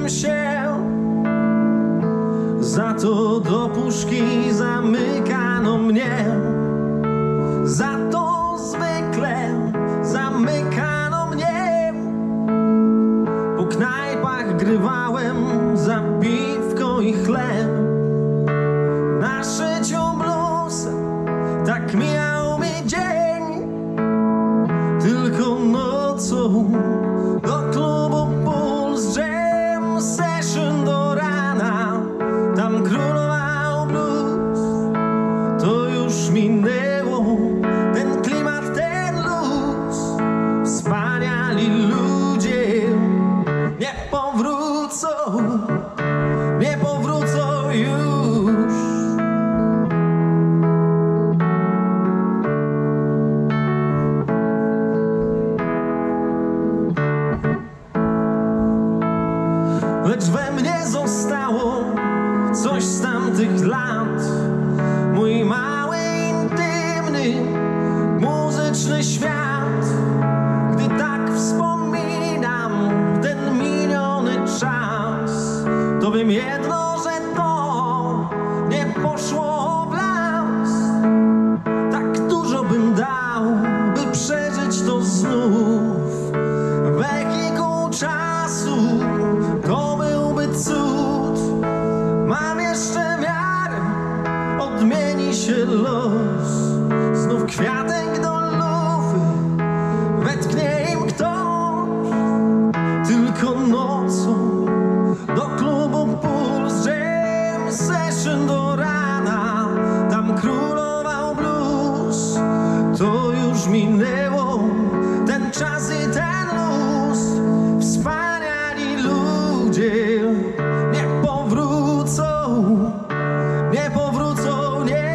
bym się, za to do puszki zamykano mnie. Za to zwykle zamykano mnie. Po knajpach grywałem za piwko i chleb. Na szyciu bluz tak mijał mi dzień. Tylko nocą do klubu Puls Jam Session do rana. Tam królował blues. To już minęło, ten klimat, ten luz. Wspaniali ludzie nie powrócą, nie powrócą już. Lecz we mnie zostało coś z tamtych lat. Mój mały, intymny, muzyczny świat. Gdy tak wspominam ten miniony czas, to wiem jedno, że to nie poszło w las. Tak dużo bym dał, by przeżyć to znów. Wehikuł czasu to byłby cud. Mam jeszcze wiarę, odmieni się los. Znów kwiatek do lufy wetknie im ktoś. Tylko nocą do klubu Puls Jam Session do rana. Tam królował blues. To już minęło, ten czas i ten luz. Wspaniali ludzie nie powrócą, nie powrócą, nie.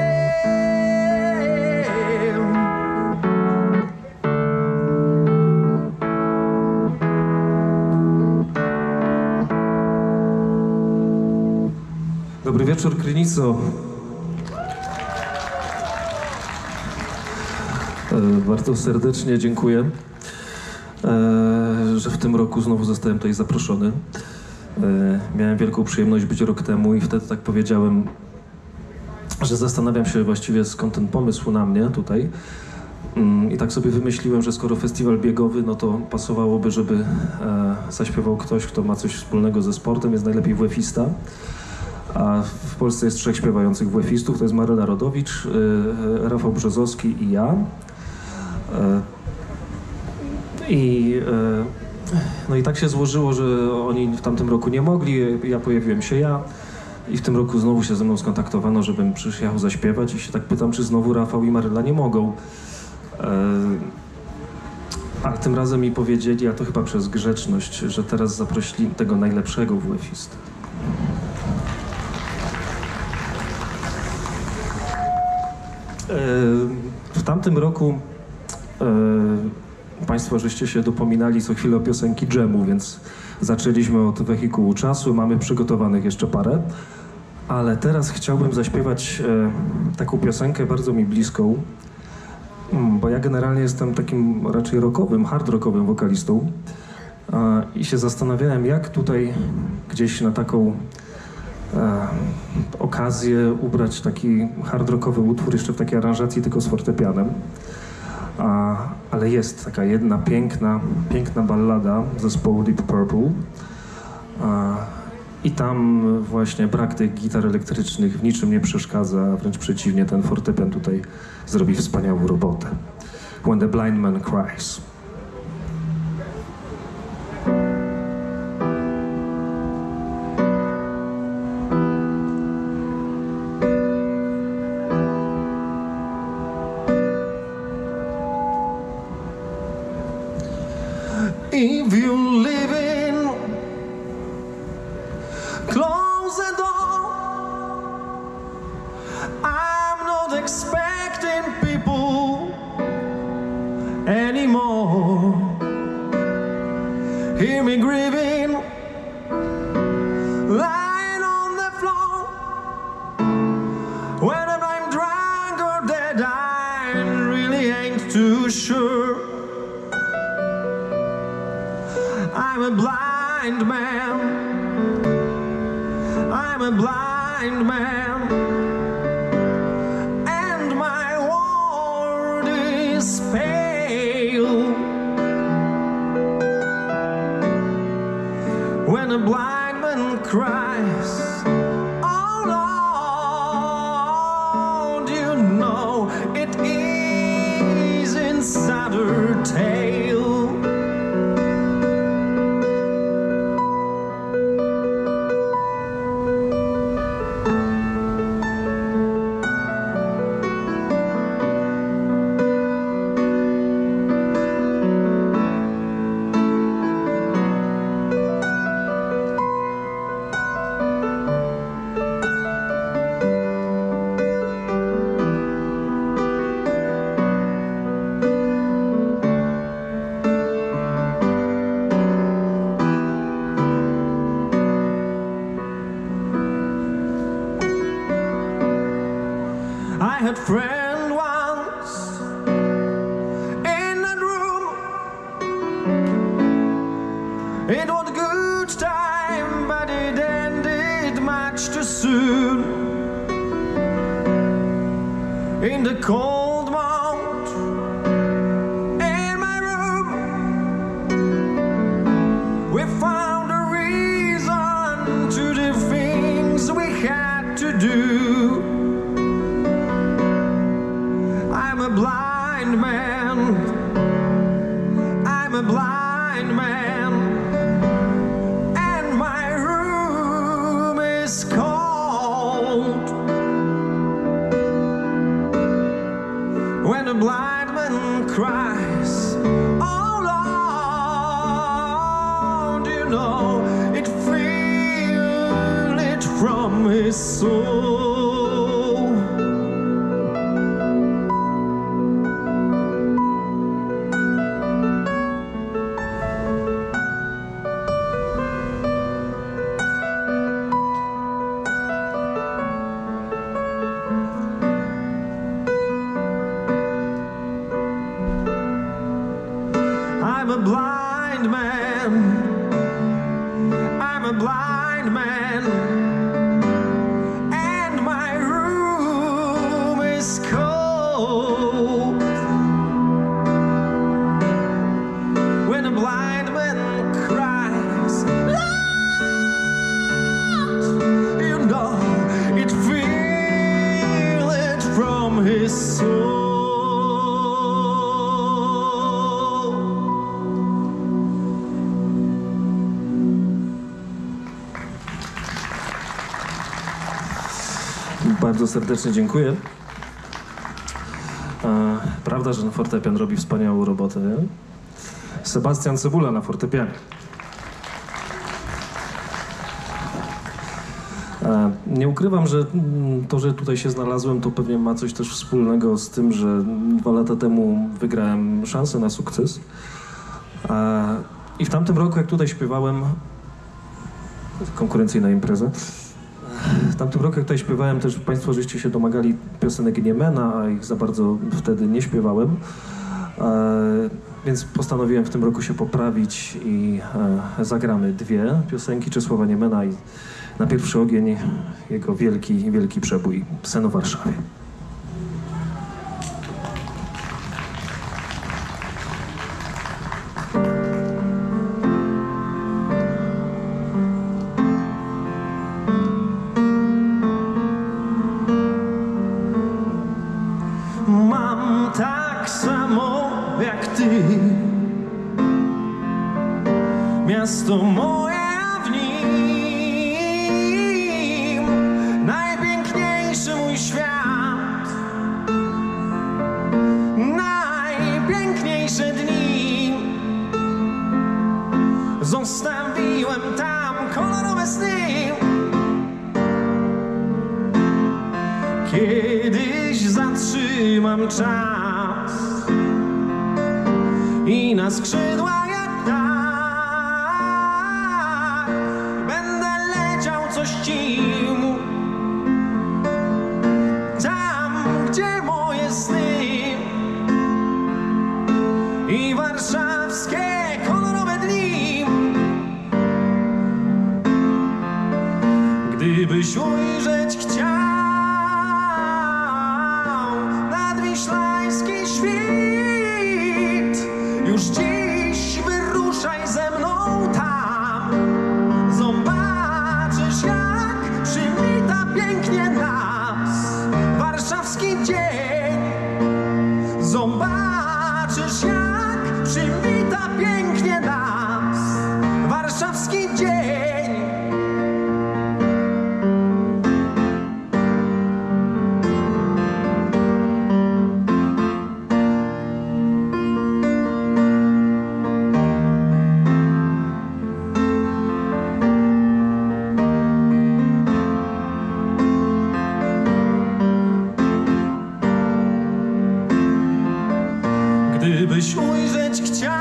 Dobry wieczór, Krynico. Bardzo serdecznie dziękuję, że w tym roku znowu zostałem tutaj zaproszony. Miałem wielką przyjemność być rok temu i wtedy tak powiedziałem, że zastanawiam się właściwie, skąd ten pomysł na mnie tutaj. I tak sobie wymyśliłem, że skoro festiwal biegowy, no to pasowałoby, żeby zaśpiewał ktoś, kto ma coś wspólnego ze sportem, jest najlepiej WF-ista. A w Polsce jest 3 śpiewających WF-istów, to jest Maryla Rodowicz, Rafał Brzozowski i ja. No i tak się złożyło, że oni w tamtym roku nie mogli, pojawiłem się ja i w tym roku znowu się ze mną skontaktowano, żebym przyjechał zaśpiewać i się tak pytam, czy znowu Rafał i Maryla nie mogą. A tym razem mi powiedzieli, a to chyba przez grzeczność, że teraz zaprosili tego najlepszego WF-istę. W tamtym roku Państwo żeście się dopominali co chwilę o piosenki dżemu, więc zaczęliśmy od Wehikułu czasu, mamy przygotowanych jeszcze parę, ale teraz chciałbym zaśpiewać taką piosenkę bardzo mi bliską, bo ja generalnie jestem takim raczej rockowym, hard rockowym wokalistą i się zastanawiałem, jak tutaj gdzieś na taką okazję ubrać taki hard rockowy utwór jeszcze w takiej aranżacji tylko z fortepianem. Ale jest taka jedna piękna ballada zespołu Deep Purple i tam właśnie brak tych gitar elektrycznych w niczym nie przeszkadza, wręcz przeciwnie, ten fortepian tutaj zrobi wspaniałą robotę. When the blind man cries. If you're living, close the door. I'm not expecting people anymore. Hear me grieving, lying on the floor. Whether I'm drunk or dead, I really ain't too sure. I'm a blind man I'm a blind man, and my world is pale. When a blind man cries, oh Lord, you know it is inside her tale. I had friend once in that room. It was a good time, but it ended much too soon. In the cold mount in my room, we found a reason to the things we had to do. I'm a blind man, I'm a blind man, and my room is cold. When a blind man cries, oh Lord, you know it feels it from his soul. I'm a blind man, I'm a blind man, and my room is cold. When a blind man cries, Lord, you know it feels it from his soul. Bardzo serdecznie dziękuję. Prawda, że fortepian robi wspaniałą robotę, nie? Sebastian Cebula na fortepianie. Nie ukrywam, że to, że tutaj się znalazłem, to pewnie ma coś też wspólnego z tym, że 2 lata temu wygrałem szansę na sukces. I w tamtym roku, jak tutaj śpiewałem, konkurencyjna impreza, w tamtym roku, jak tutaj śpiewałem, też Państwo żeście się domagali piosenek Niemena, a ich za bardzo wtedy nie śpiewałem. Więc postanowiłem w tym roku się poprawić i zagramy 2 piosenki Czesława Niemena i na pierwszy ogień jego wielki, wielki przebój Sen o Warszawie. Mam tak samo jak ty miasto moje, a w nim najpiękniejszy mój świat, najpiękniejsze dni. Zostawiłem tam kolorowe sny. Kiedyś zatrzymam czas i na skrzydłach jak tak będę leciał coś cimu. Tam, gdzie moje sny i warszawskie kolorowe dni. Gdybyś ujrzeć chciał nadwiślański świt, już dziś wyruszaj ze mną tam. Zobaczysz, jak przywita pięknie nas warszawski dzień. Zobaczysz, jak przywita pięknie nas warszawski dzień. Gdybyś ujrzeć chciał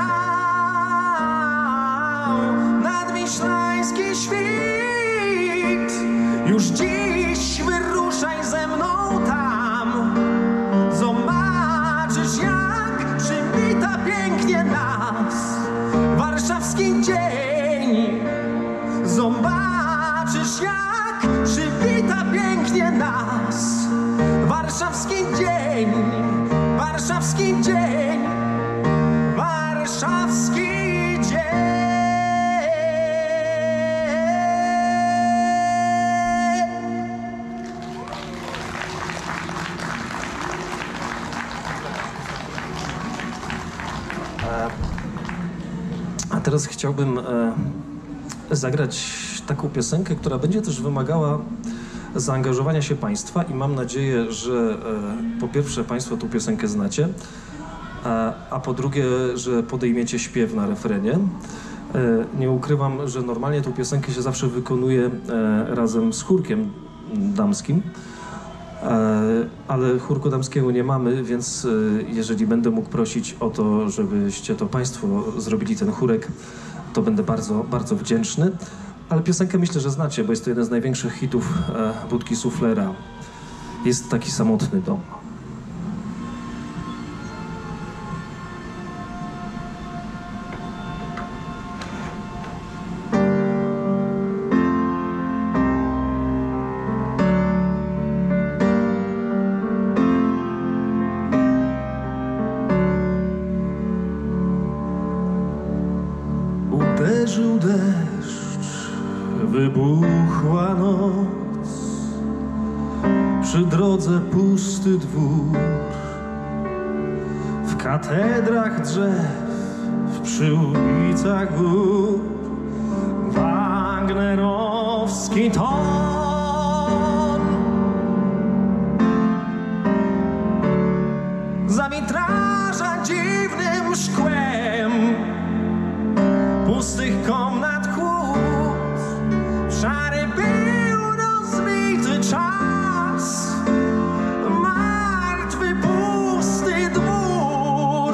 nadwiślański świt, już dziś wyruszaj ze mną tam. Zobaczysz, jak przywita pięknie nas warszawski dzień. Zobaczysz, jak przywita pięknie nas warszawski dzień. Warszawski dzień, warszawski dzień. A teraz chciałbym zagrać taką piosenkę, która będzie też wymagała zaangażowania się Państwa i mam nadzieję, że po pierwsze Państwo tą piosenkę znacie, a po drugie, że podejmiecie śpiew na refrenie. Nie ukrywam, że normalnie tą piosenkę się zawsze wykonuje razem z chórkiem damskim, ale chórku damskiego nie mamy, więc jeżeli będę mógł prosić o to, żebyście to Państwo zrobili ten chórek, to będę bardzo, bardzo wdzięczny. Ale piosenkę myślę, że znacie, bo jest to jeden z największych hitów Budki Suflera. Jest taki samotny dom. Uderzył deszcz, wybuchła noc, przy drodze pusty dwór, w katedrach drzew, w przyłbicach gór, wagnerowski ton. Za witraża dziwnym szkłem pustych komnat kłód, szary był rozbity czas, martwy, pusty dwór.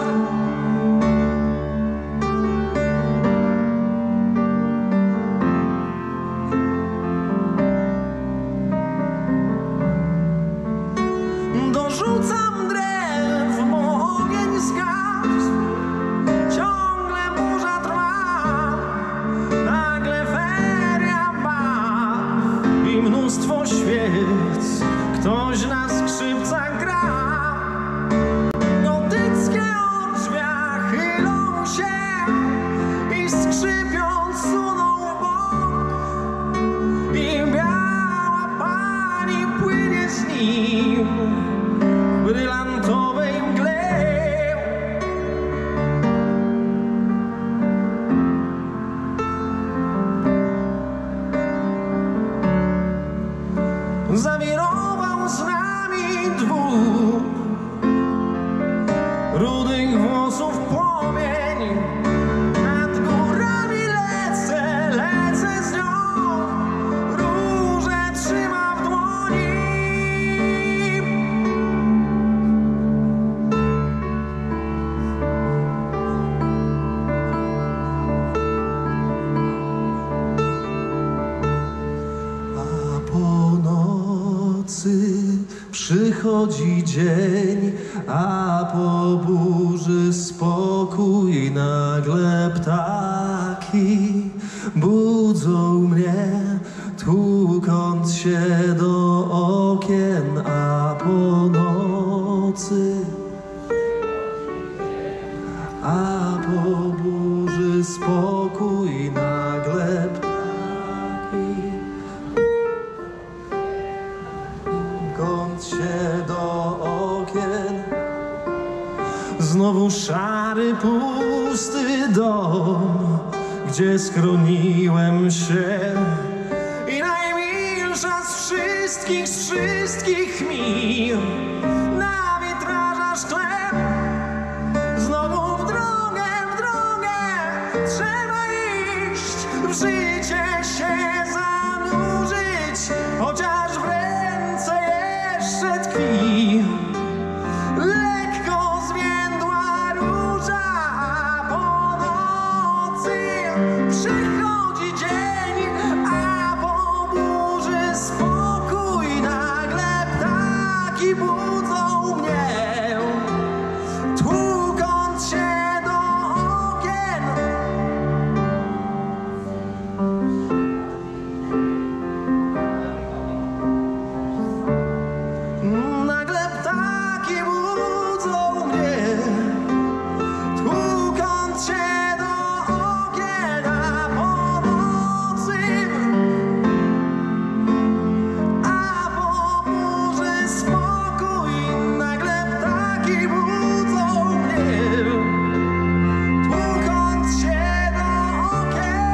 Dorzucam drew, bo ogień zgasł, ciągle burza trwa, nagle feria baw i mnóstwo świec, ktoś na skrzypcach gra. Gotyckie odrzwia chylą się i skrzypiąc suną w bok, i biała pani płynie z nim w brylantowej mgle. Zawirował z nami dwóch rudych włosów płomień. Nad górami lecę, lecę z nią, róże trzyma w dłoni. A po nocy przychodzi dzień, a po burzy spokój. Nagle ptaki budzą mnie, tłukąc się do okien, a po nocy, a po burzy spokój, nagle ptaki kąt się do okien. Znowu szary, pusty dom, gdzie schroniłem się, i najmilsza z wszystkich chwil na witraża szkle. Znowu w drogę trzeba iść, w życie się zanurzyć, chociaż w ręce jeszcze tkwi lekko zwiędła róża, a po nocy przychodzi dzień, a po burzy spokój, nagle ptaki budzą mnie, tłukąc się do okien. Nagle ptaki budzą mnie, tłukąc się do okien, a po nocy, a po burzy spokój, nagle ptaki budzą mnie, tłukąc się do okien.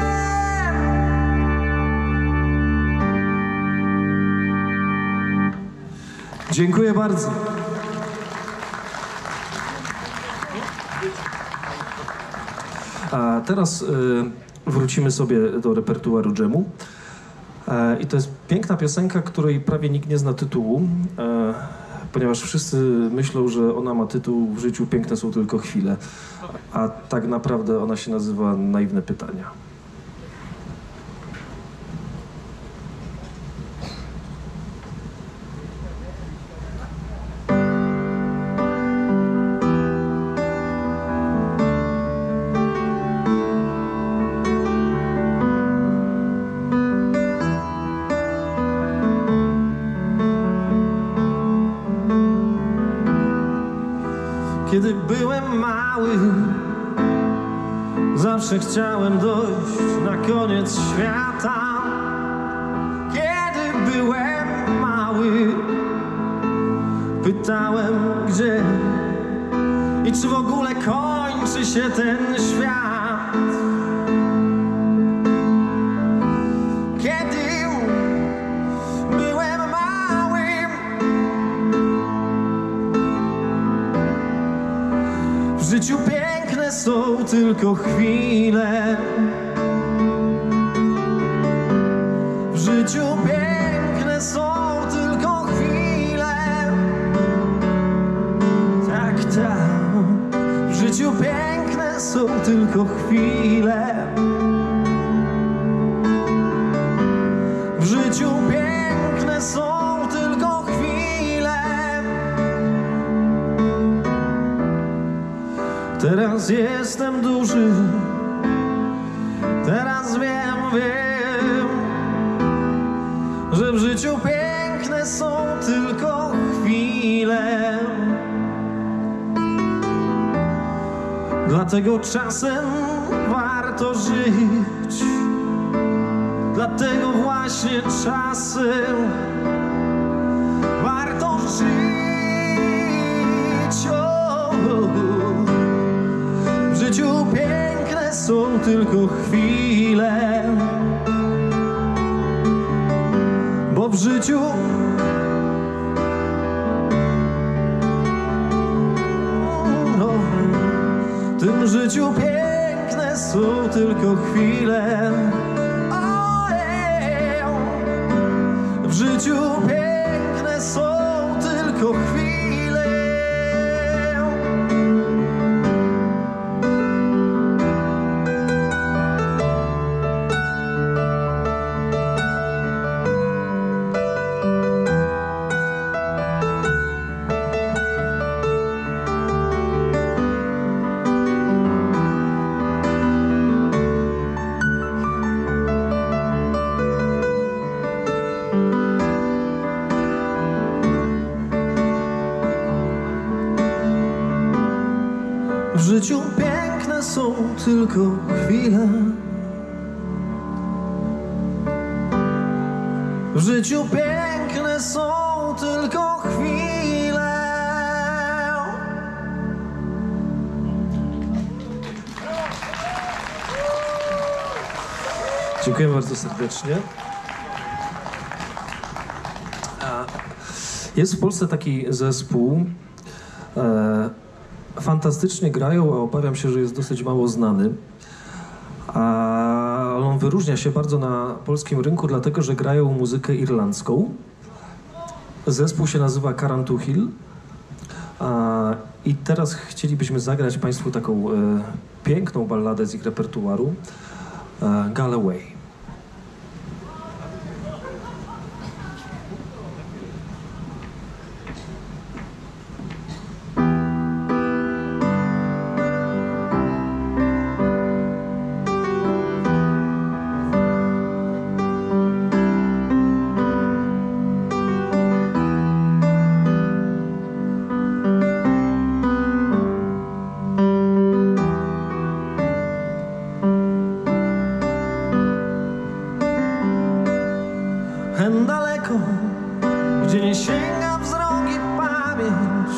Dziękuję bardzo. A teraz wrócimy sobie do repertuaru dżemu. I to jest piękna piosenka, której prawie nikt nie zna tytułu, ponieważ wszyscy myślą, że ona ma tytuł "W życiu piękne są tylko chwile", a tak naprawdę ona się nazywa "Naiwne pytania". Kiedy byłem mały, zawsze chciałem dojść na koniec świata. Kiedy byłem mały, pytałem gdzie i czy w ogóle kończy się ten świat. Kiedy byłem mały, w życiu piękne są tylko chwile. W życiu piękne są tylko chwile. Tak, tak. W życiu piękne są tylko chwile. W życiu piękne są tylko chwile. Teraz jestem duży, teraz wiem, że w życiu piękne są tylko chwile. Dlatego czasem warto żyć, dlatego właśnie czasem warto żyć. W życiu piękne są tylko chwile, bo w życiu w tym życiu piękne są tylko chwile. W życiu piękne są tylko chwile. są tylko chwile. W życiu piękne są tylko chwile. Dziękuję bardzo serdecznie. Jest w Polsce taki zespół. Fantastycznie grają, a obawiam się, że jest dosyć mało znany. Ale on wyróżnia się bardzo na polskim rynku, dlatego że grają muzykę irlandzką. Zespół się nazywa Carantuchil. I teraz chcielibyśmy zagrać Państwu taką piękną balladę z ich repertuaru, Galway. Hen daleko, gdzie nie sięga wzrok i pamięć,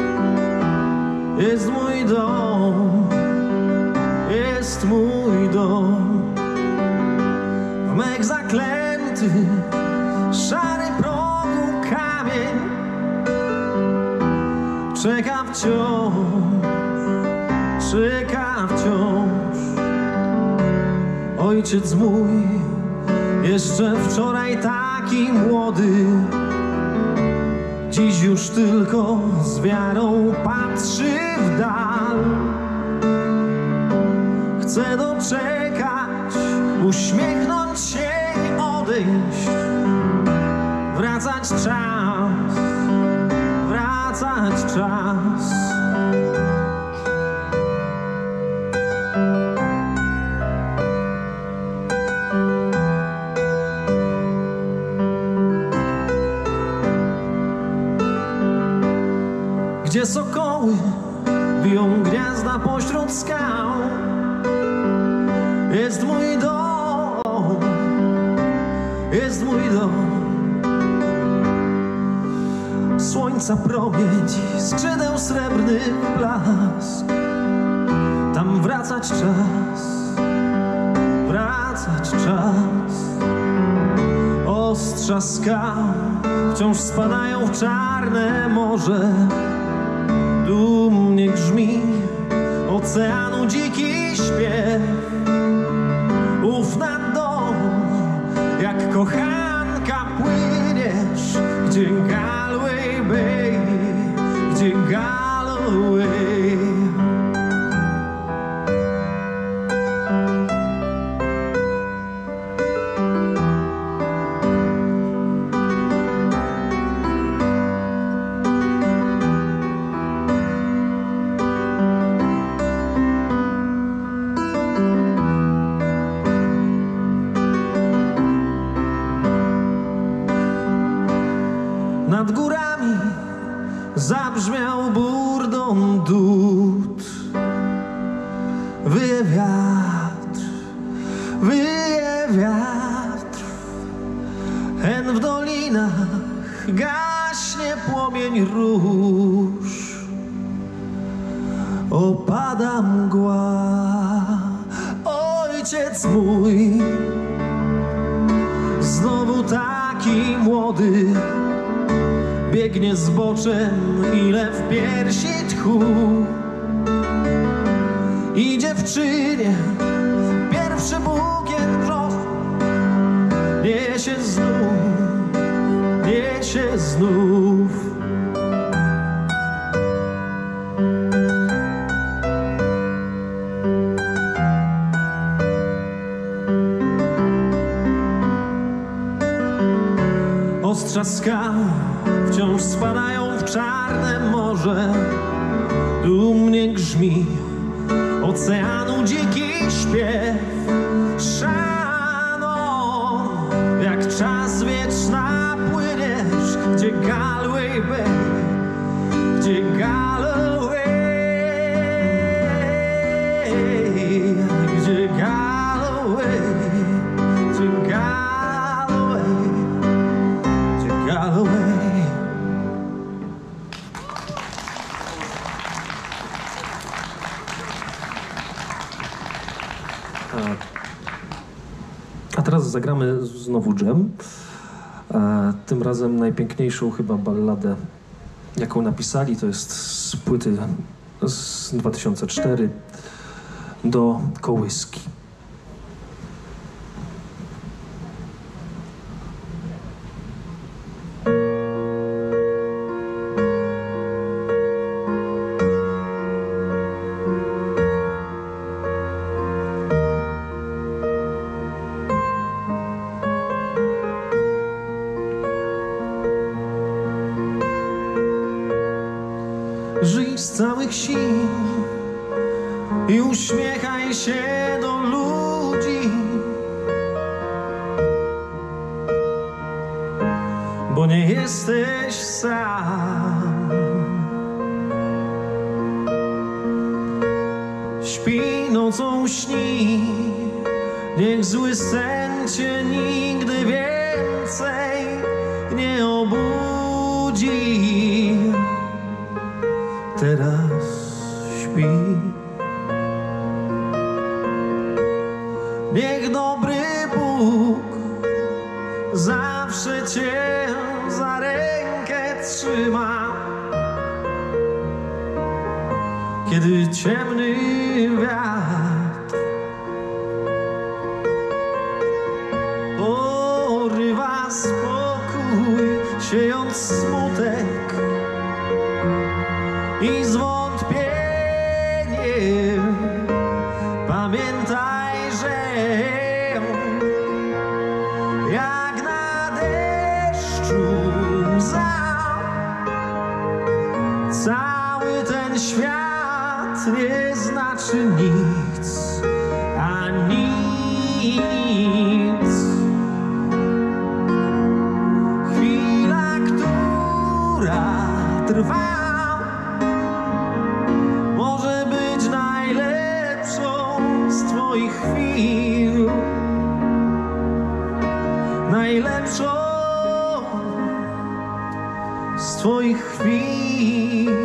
jest mój dom, jest mój dom. W mech zaklęty, szary progu kamień czeka wciąż, czeka wciąż. Ojciec mój, jeszcze wczoraj taki młody, dziś już tylko z wiarą patrzy w dal. Chcę doczekać, uśmiechnąć się i odejść. Wracać czas, wracać czas. Gdzie sokoły biją gniazda pośród skał, jest mój dom, jest mój dom. Słońca promień, skrzydeł srebrnych blask, tam wracać czas, wracać czas. Ostrza skał wciąż spadają w czarne morze. Dumnie grzmi oceanu dziki śpiew. Ów nad dom, jak kochanka płyniesz. Gdzie Galway Bay, gdzie Galway. Nad górami zabrzmiał burdon dud. Wyje wiatr, wyje wiatr. Hen w dolinach gaśnie płomień róż. Opada mgła. Ojciec mój, znowu taki młody, biegnie zboczem, ile w piersi tchu. I dziewczynie pierwszy bukiet brzozu niesie znów, niesie znów. Ostrza skał wciąż spadają w czarne morze. Dumnie grzmi oceanu dziki śpiew. Szanon, jak czas wieczna płyniesz. Gdzie Galway Bay, gdzie Galway. Galloway, to Galloway, to Galloway. A teraz zagramy znowu dżem. Tym razem najpiękniejszą chyba balladę, jaką napisali, to jest z płyty z 2004 do kołyski. Żyj z całych sił i uśmiechaj się do ludzi, bo nie jesteś sam. Śpi nocą, śni, niech zły sen cię nigdy więcej nie obudzi. Teraz śpi. Niech dobry Bóg zawsze cię za rękę trzyma, kiedy ciemny wiatr porywa spokój, siejąc smutek i zwątpienie. Pamiętaj, że jak na deszczu łza, cały ten świat nie znaczy nic, a nic. Chwila, która trwa, może być najlepszą z twoich chwil, najlepszą z twoich chwil.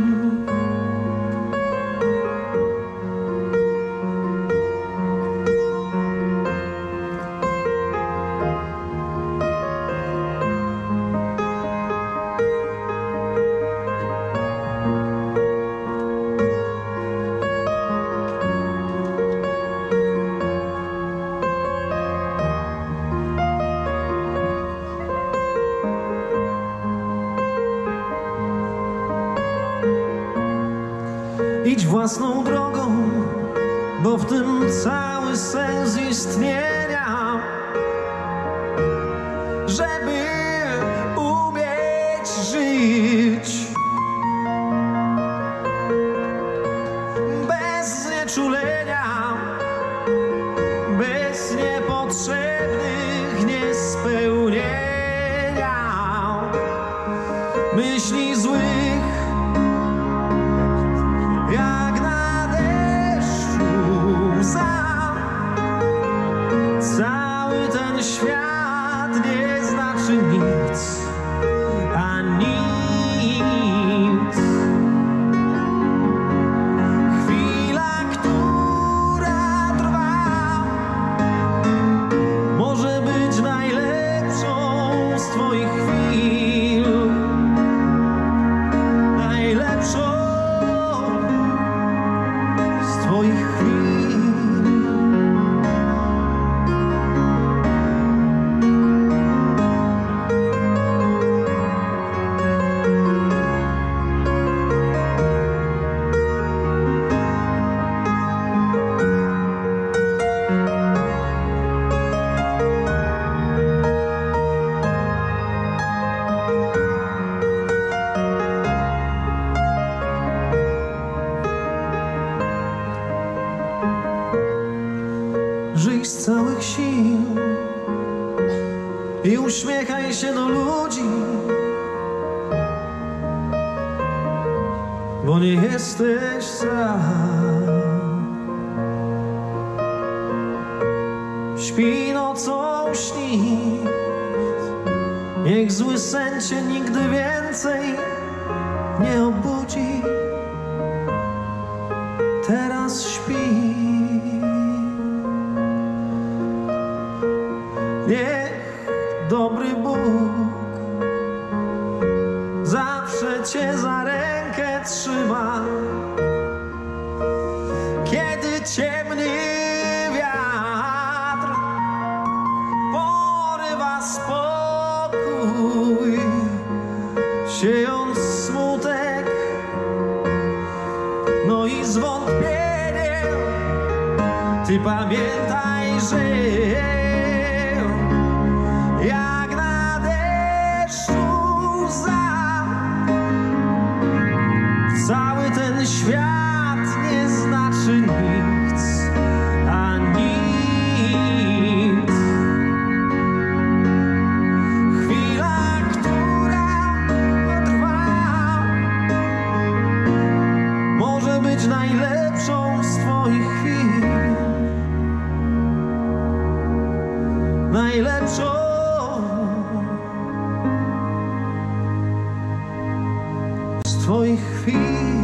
Idź własną drogą, bo w tym cały sens istnienia, żeby umieć żyć bez znieczulenia, bez niepotrzebnych niespełnienia myśli złych. Jak na deszczu łza, cały ten świat nie znaczy nic, a nic. Chwila, która trwa, może być najlepszą z twoich chwil, najlepszą twoich chwil. Żyj z całych sił i uśmiechaj się do ludzi, bo nie jesteś sam. śpi nocą śni. Niech zły sen cię nigdy więcej nie obudzi. Teraz śpi. Niech dobry Bóg zawsze cię za rękę trzyma, kiedy ciemny wiatr porywa spokój, siejąc smutek, no i zwątpienie. Ty pamiętaj, że jak na deszczu łza, cały ten świat nie znaczy nic, a nic. Chwila, która trwa, może być najlepszą z twoich chwil. Najlepszą z twoich chwil.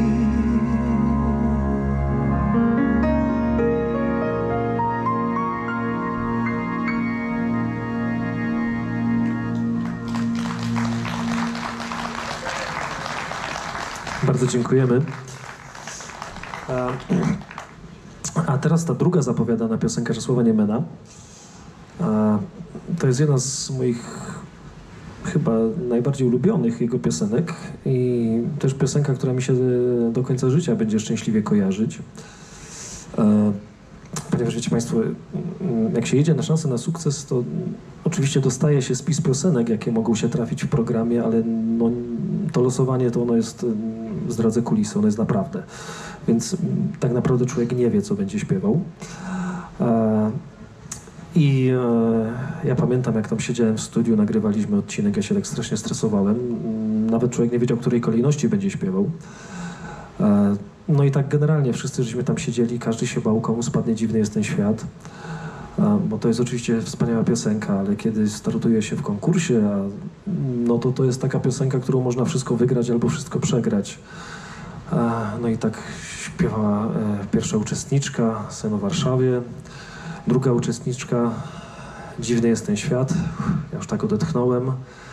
Bardzo dziękujemy. A teraz ta druga zapowiadana piosenka Czesława Niemena. To jest jedna z moich chyba najbardziej ulubionych jego piosenek i też piosenka, która mi się do końca życia będzie szczęśliwie kojarzyć. Ponieważ wiecie Państwo, jak się jedzie na szansę na sukces, to oczywiście dostaje się spis piosenek, jakie mogą się trafić w programie, ale no, to losowanie to ono jest, zdradzę kulisy, ono jest naprawdę. Więc tak naprawdę człowiek nie wie, co będzie śpiewał. I ja pamiętam, jak tam siedziałem w studiu, nagrywaliśmy odcinek, ja się tak strasznie stresowałem. Nawet człowiek nie wiedział, której kolejności będzie śpiewał. No i tak generalnie wszyscy, żeśmy tam siedzieli, każdy się bał, komu spadnie Dziwny jest ten świat. Bo to jest oczywiście wspaniała piosenka, ale kiedy startuje się w konkursie, no to jest taka piosenka, którą można wszystko wygrać albo wszystko przegrać. No i tak śpiewała pierwsza uczestniczka, Sen o Warszawie. Druga uczestniczka, Dziwny jest ten świat, ja już tak odetchnąłem.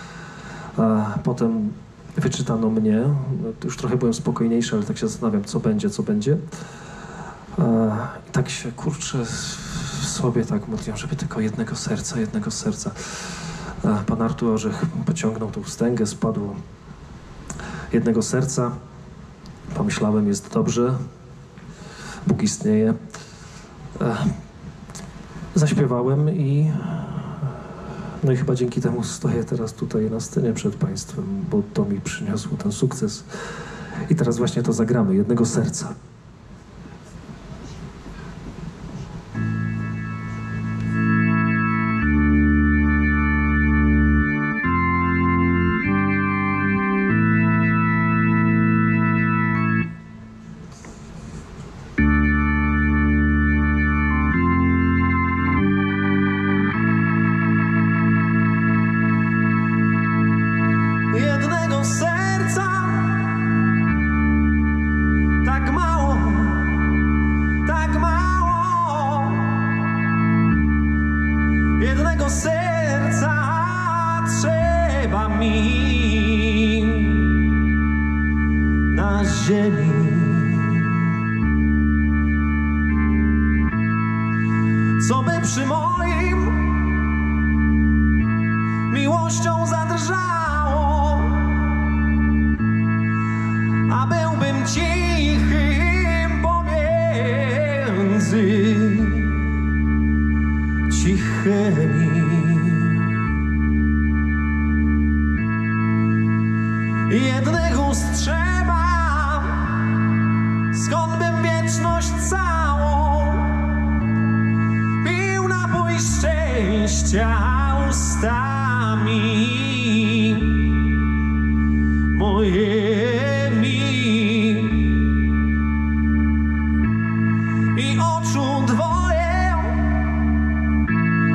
Potem wyczytano mnie, już trochę byłem spokojniejszy, ale tak się zastanawiam, co będzie. I tak się, kurczę, w sobie tak modliłem, żeby tylko jednego serca. Pan Artur Orzech pociągnął tą wstęgę, spadło jednego serca. Pomyślałem, jest dobrze, Bóg istnieje. Zaśpiewałem no i chyba dzięki temu stoję teraz tutaj na scenie przed Państwem, bo to mi przyniosło ten sukces. I teraz właśnie to zagramy, jednego serca. Jednego serca trzeba mi na ziemi. Co by przy moim miłością zadrżało, a byłbym cichym pomiędzy cichymi. Jednego strzeba, skąd bym wieczność całą pił napój szczęścia ustami moimi i oczu dwoje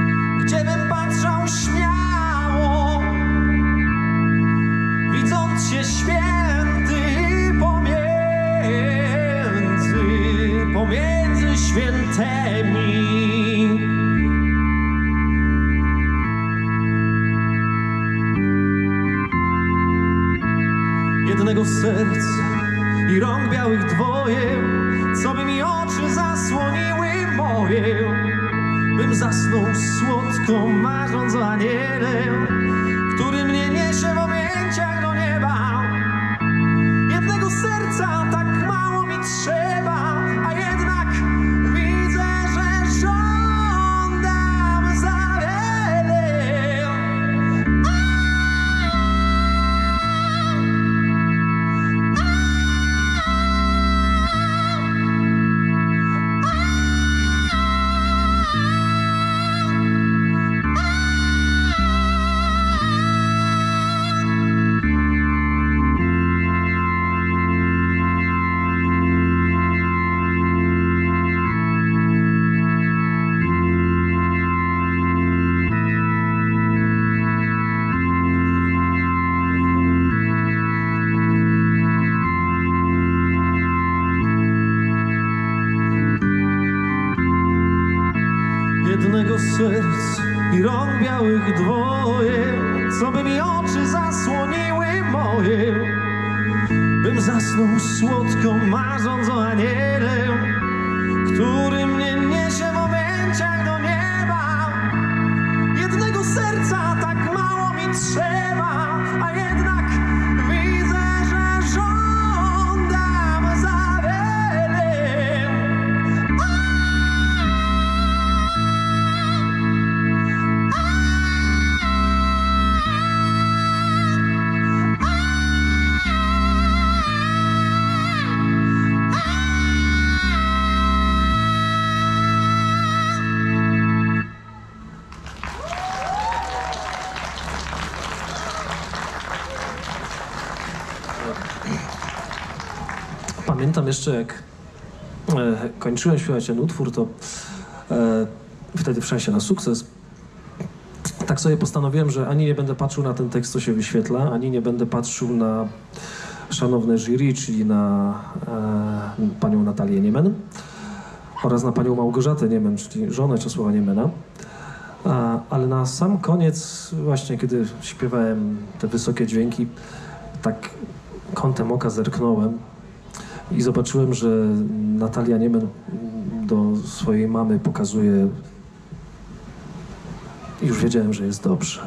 jednego serc i rąk białych dwoje, co by mi oczy zasłoniły moje, bym zasnął słodko, marząc o aniele, który mnie niesie w objęciach do nieba. Jednego serca tak mało mi trzeba, a jednak widzę, że żądam za wiele. Jednego serc i rąk białych dwoje, co by mi oczy zasłoniły moje, bym zasnął słodko, marząc o aniele, który mnie niesie w objęciach do nieba. Jednego serca tak mało mi trzeba, a jednak widzę, że żądam za wiele. Pamiętam jeszcze, jak kończyłem śpiewać ten utwór, to wtedy w Szansie na sukces, tak sobie postanowiłem, że ani nie będę patrzył na ten tekst, co się wyświetla, ani nie będę patrzył na szanowne jury, czyli na panią Natalię Niemen oraz na panią Małgorzatę Niemen, czyli żonę Czesława Niemena. Ale na sam koniec, właśnie kiedy śpiewałem te wysokie dźwięki, tak kątem oka zerknąłem i zobaczyłem, że Natalia Niemen do swojej mamy pokazuje. I już wiedziałem, że jest dobrze.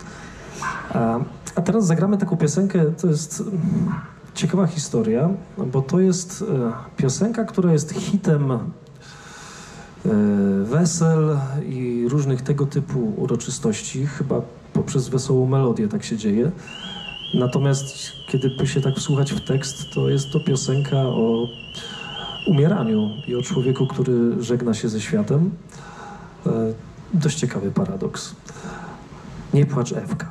A teraz zagramy taką piosenkę, to jest ciekawa historia, bo to jest piosenka, która jest hitem wesel i różnych tego typu uroczystości. Chyba poprzez wesołą melodię tak się dzieje. Natomiast kiedy by się tak wsłuchać w tekst, to jest to piosenka o umieraniu i o człowieku, który żegna się ze światem. Dość ciekawy paradoks. Nie płacz, Ewka.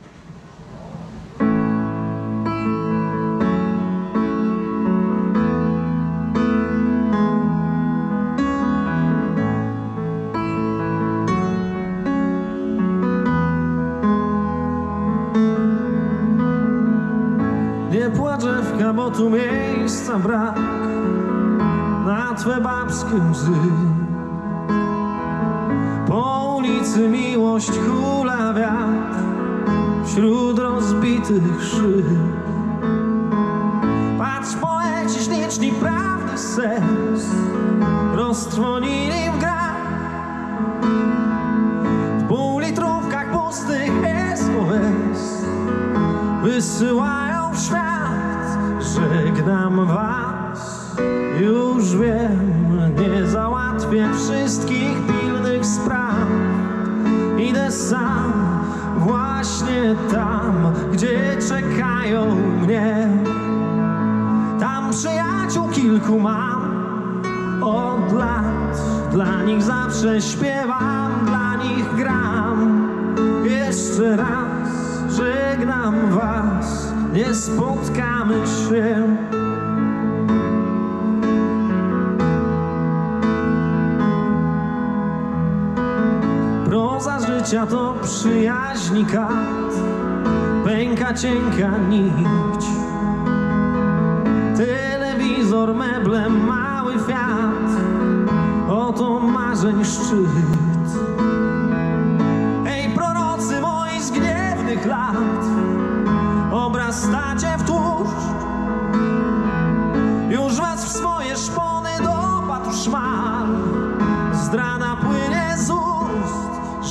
Nie płacz, Ewka, bo tu miejsca brak na twe babskie łzy. Po ulicy miłość hula wiatr wśród rozbitych szyb. Patrz, poeci śliczni prawdy sens roztrwonili w grach. W półlitrówkach pustych SOS wysyłają w świat. Żegnam was, już wiem, nie załatwię wszystkich pilnych spraw. Idę sam, właśnie tam, gdzie czekają mnie. Tam przyjaciół kilku mam od lat. Dla nich zawsze śpiewam, dla nich gram. Jeszcze raz żegnam was, nie spotkamy się. Proza życia to przyjaźni kat, pęka cienka nić. Telewizor, meble, mały Fiat, oto marzeń szczyt. Ej, prorocy moi z gniewnych lat, obrastacie w tłuszcz.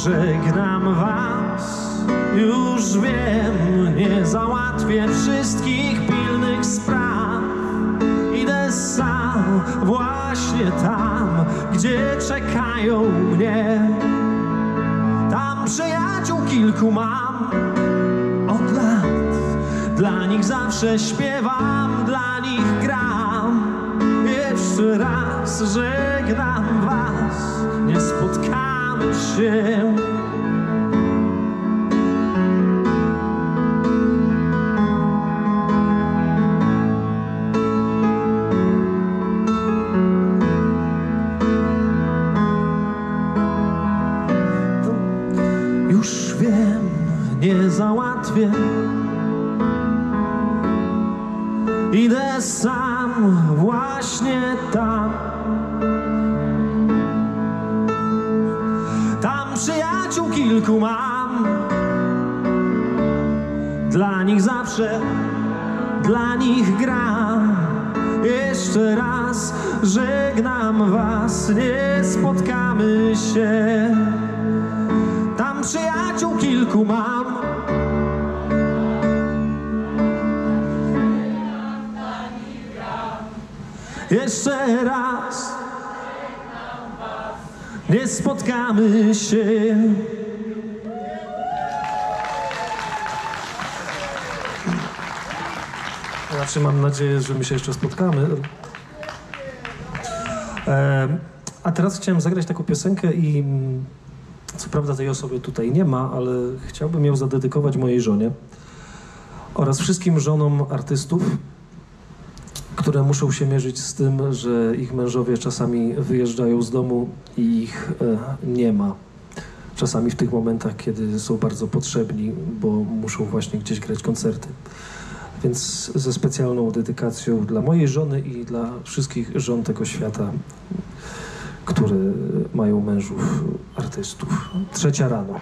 żegnam was. Już wiem, nie załatwię wszystkich pilnych spraw. Idę sam właśnie tam, gdzie czekają mnie. Tam przyjaciół kilku mam od lat. Dla nich zawsze śpiewam, dla nich gram. Jeszcze raz żegnam was, nie spotkamy się. Już wiem, nie załatwię. Idę sam właśnie tam. Tam przyjaciół kilku mam. Dla nich zawsze, dla nich gram. Jeszcze raz żegnam was, nie spotkamy się. Tam przyjaciół kilku mam. Jeszcze raz nie spotkamy się. Znaczy, mam nadzieję, że my się jeszcze spotkamy. A teraz chciałem zagrać taką piosenkę i co prawda tej osoby tutaj nie ma, ale chciałbym ją zadedykować mojej żonie oraz wszystkim żonom artystów, które muszą się mierzyć z tym, że ich mężowie czasami wyjeżdżają z domu i ich nie ma. Czasami w tych momentach, kiedy są bardzo potrzebni, bo muszą właśnie gdzieś grać koncerty. Więc ze specjalną dedykacją dla mojej żony i dla wszystkich żon tego świata, które mają mężów artystów. 3 rano.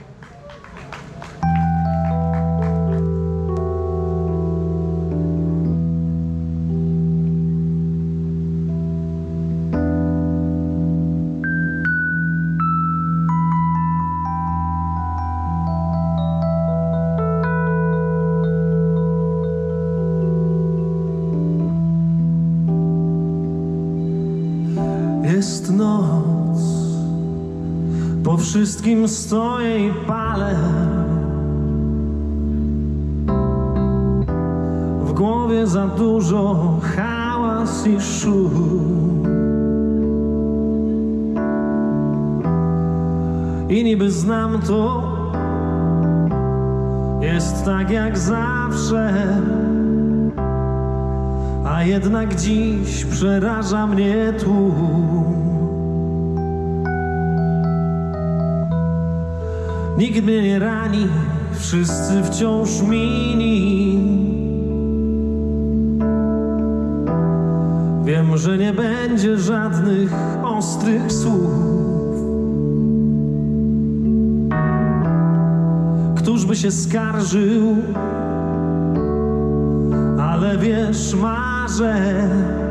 Jest noc, po wszystkim stoję i palę. W głowie za dużo hałas i szum. I niby znam to, jest tak jak zawsze. A jednak dziś przeraża mnie tłum. Nikt mnie nie rani, wszyscy wciąż mini. Wiem, że nie będzie żadnych ostrych słów. Któż by się skarżył? Ale wiesz, marzę,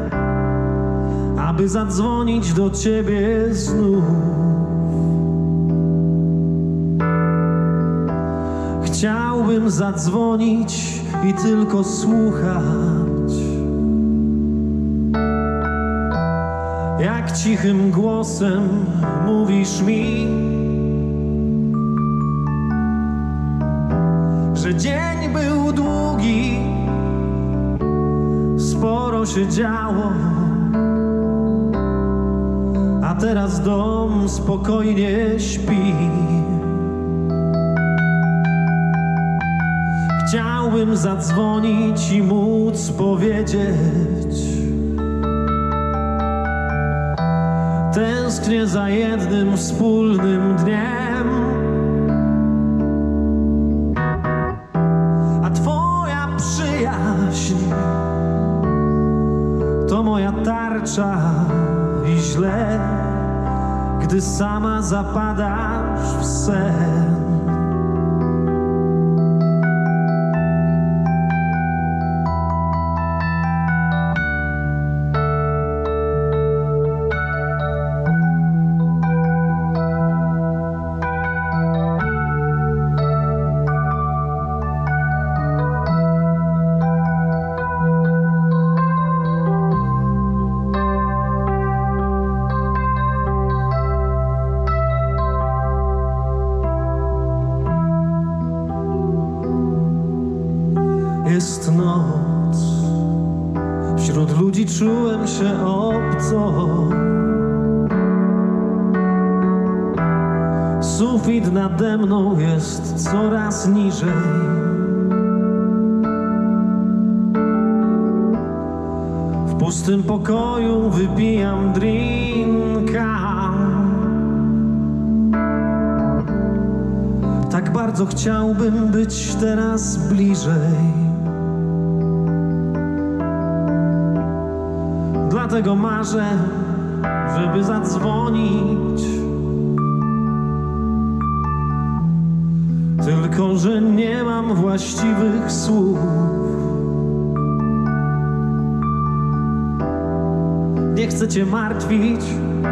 aby zadzwonić do ciebie znów. Chciałbym zadzwonić i tylko słuchać, jak cichym głosem mówisz mi, że dzień był długi, sporo się działo, a teraz dom spokojnie śpi. Chciałbym zadzwonić i móc powiedzieć: tęsknię za jednym wspólnym dniem, a twoja przyjaźń to moja tarcza i źle, gdy sama zapadasz w sen. jest noc. Wśród ludzi czułem się obco. Sufit nade mną jest coraz niżej. W pustym pokoju wypijam drinka. Tak bardzo chciałbym być teraz bliżej. Dlatego marzę, żeby zadzwonić. Tylko że nie mam właściwych słów. Nie chcę cię martwić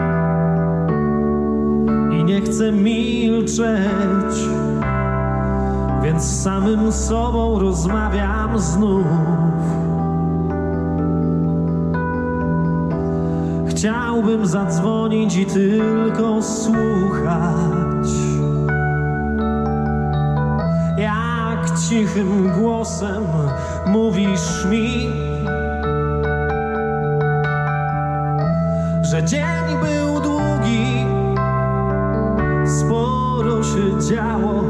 i nie chcę milczeć, więc z samym sobą rozmawiam znów. Chciałbym zadzwonić i tylko słuchać, jak cichym głosem mówisz mi, że dzień był długi, sporo się działo,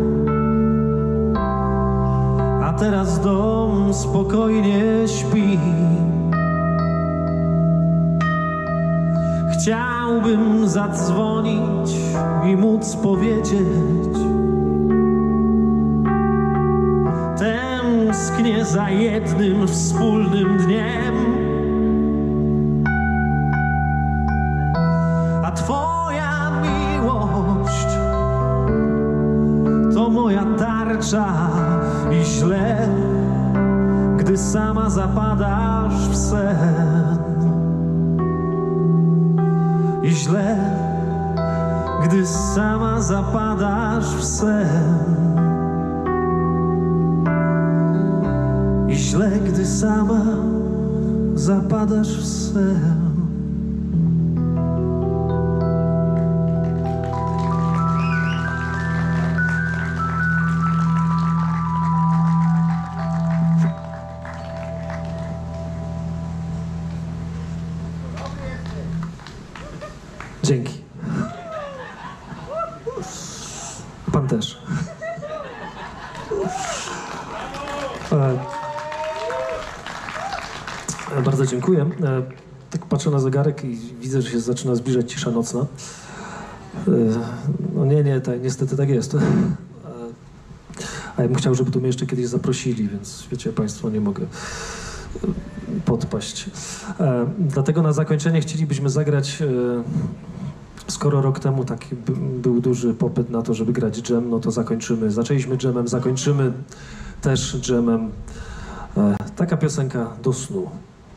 a teraz dom spokojnie śpi. Chciałbym zadzwonić i móc powiedzieć: tęsknię za jednym wspólnym dniem, a twoja miłość to moja tarcza i źle, gdy sama zapadasz w sen. I źle, gdy sama zapadasz w sen. I źle, gdy sama zapadasz w sen. Dzięki. Pan też. Bardzo dziękuję. Tak patrzę na zegarek i widzę, że się zaczyna zbliżać cisza nocna. No nie, niestety tak jest. A ja bym chciał, żeby tu mnie jeszcze kiedyś zaprosili, więc wiecie państwo, nie mogę podpaść. Dlatego na zakończenie chcielibyśmy zagrać, skoro rok temu taki był duży popyt na to, żeby grać dżem, no to zakończymy. Zaczęliśmy dżemem, zakończymy też dżemem. Taka piosenka do snu.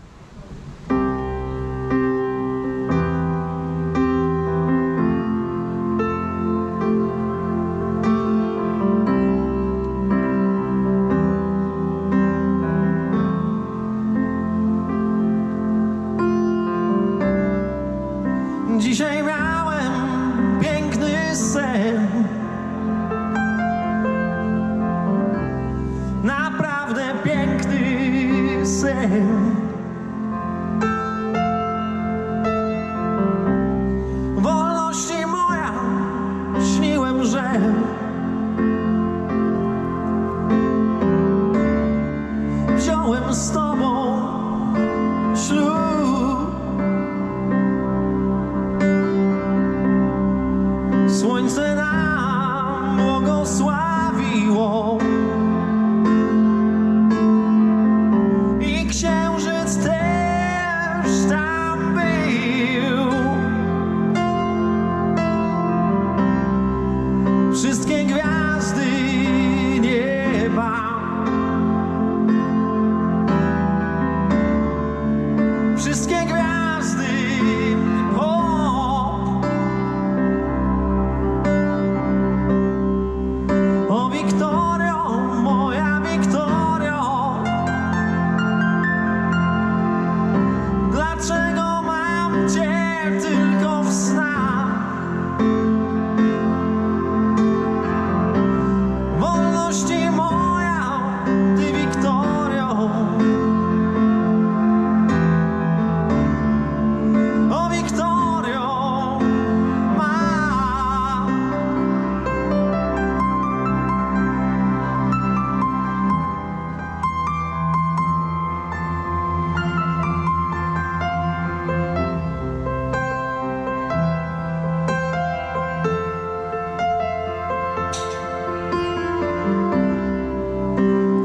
Dzisiaj miałem piękny sen, naprawdę piękny sen. Wolności moja, śniłem, że wziąłem z tobą ślub. Słońce nam błogosławiło i księżyc też tam był. Wszystkie gwiazdy nieba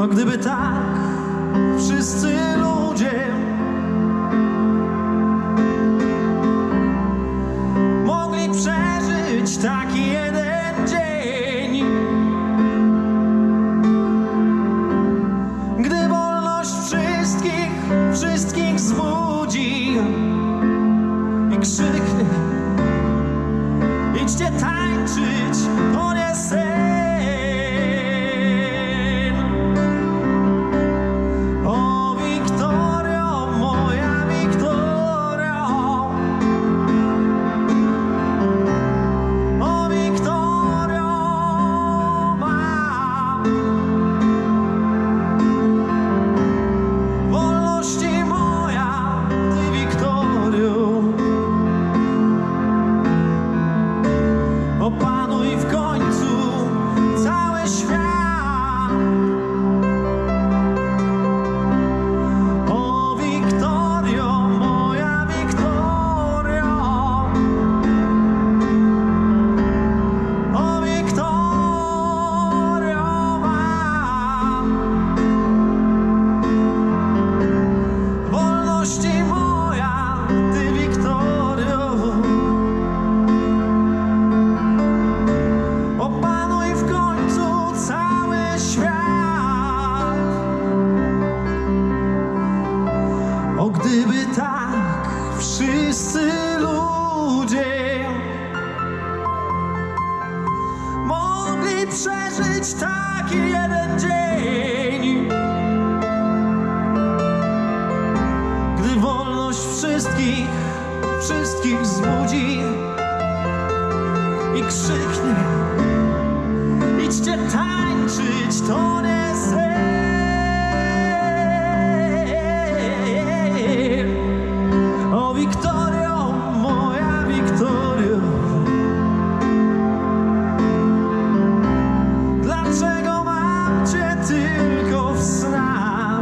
O gdyby tak wszyscy ludzie mogli przeżyć taki jeden dzień, gdy wolność wszystkich zbudzi i krzyknie: idźcie tańczyć, to nie sen. O Wiktorio, moja Wiktorio, o Wiktorio ma. Wolności moja, ty Wiktorio, opanuj w końcu cały świat. O Wiktorio, moja Wiktorio, o Wiktorio ma. Wolności moja, ty Wiktorio, opanuj w końcu cały świat. O gdyby tak wszyscy ludzie mogli przeżyć taki jeden dzień, gdy wolność wszystkich zbudzi i krzyknie: idźcie tańczyć, to nie sen. O Wiktorio, moja Wiktorio, dlaczego mam cię tylko w snach?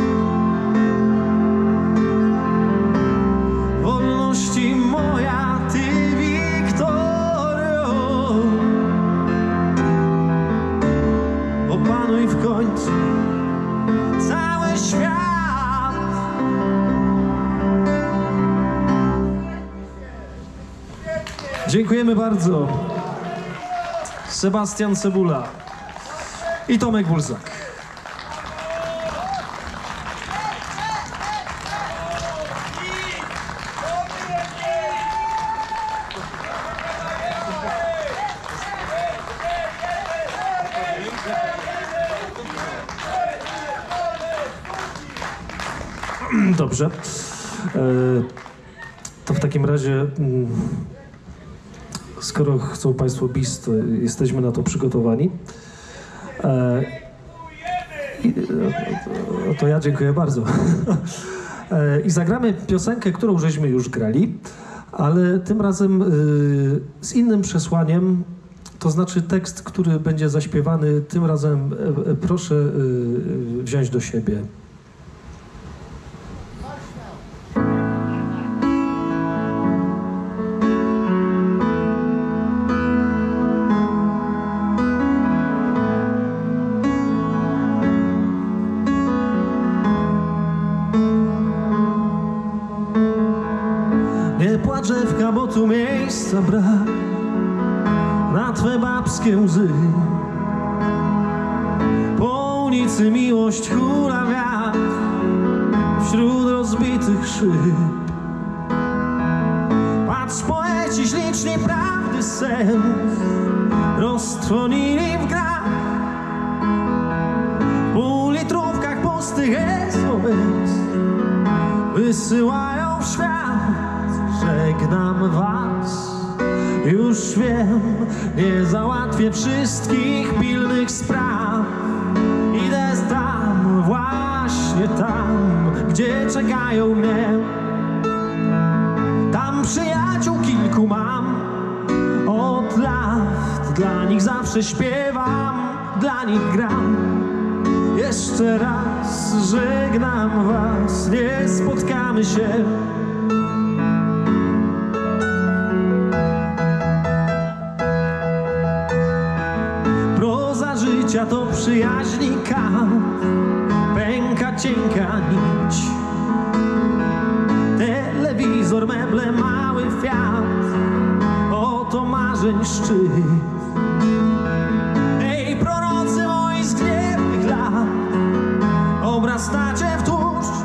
Wolności moja, ty Wiktorio, opanuj w końcu cały świat. Dziękujemy bardzo. Sebastian Cebula i Tomek Bulzak. Dobrze. To w takim razie, skoro chcą Państwo bis, to jesteśmy na to przygotowani. To ja dziękuję bardzo. I zagramy piosenkę, którą żeśmy już grali, ale tym razem z innym przesłaniem, to znaczy tekst, który będzie zaśpiewany, tym razem proszę wziąć do siebie. Nie płacz, Ewka, bo tu miejsca brak na twe babskie łzy. Po ulicy miłość hula wiatr wśród rozbitych szyb. Patrz, poeci śliczni prawdy sen roztrwonili w grach, w półlitrówkach pustych SOS wysyłają w świat. Żegnam was, już wiem, nie załatwię wszystkich pilnych spraw. Idę tam, właśnie tam, gdzie czekają mnie. Tam przyjaciół kilku mam od lat, dla nich zawsze śpiewam, dla nich gram. Jeszcze raz żegnam was, nie spotkamy się. Życia to przyjaźni kant, pęka cienka nić. Telewizor, meble, mały Fiat, oto marzeń szczyt. Ej, prorocy moi z gniewnych lat, obrastacie w tłuszcz.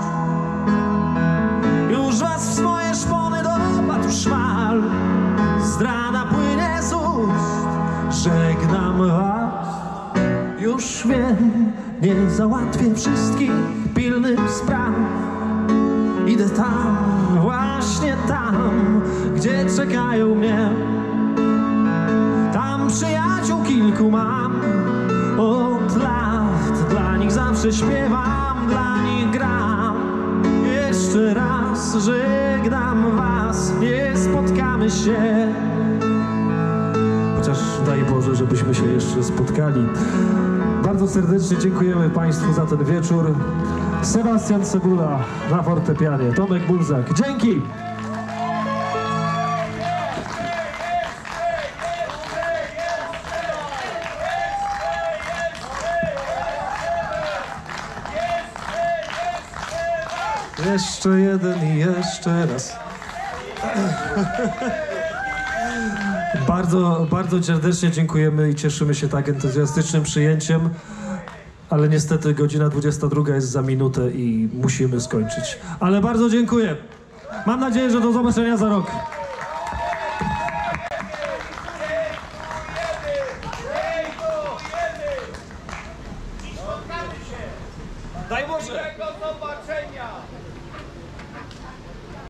Już was w swoje szpony dopadł szmal, zdrada płynie z ust. Żegnam was, już wiem, nie załatwię wszystkich pilnych spraw. Idę tam, właśnie tam, gdzie czekają mnie. Tam przyjaciół kilku mam od lat. Dla nich zawsze śpiewam, dla nich gram. Jeszcze raz żegnam was, nie spotkamy się. Chociaż daj Boże, żebyśmy się jeszcze spotkali. Bardzo serdecznie dziękujemy Państwu za ten wieczór. Sebastian Cebula na fortepianie, Tomek Bulzak. Dzięki! Jeszcze jeden i jeszcze raz. Bardzo serdecznie dziękujemy i cieszymy się tak entuzjastycznym przyjęciem, ale niestety godzina 22 jest za minutę i musimy skończyć. Ale bardzo dziękuję. Mam nadzieję, że do zobaczenia za rok. Daj Boże! Do zobaczenia!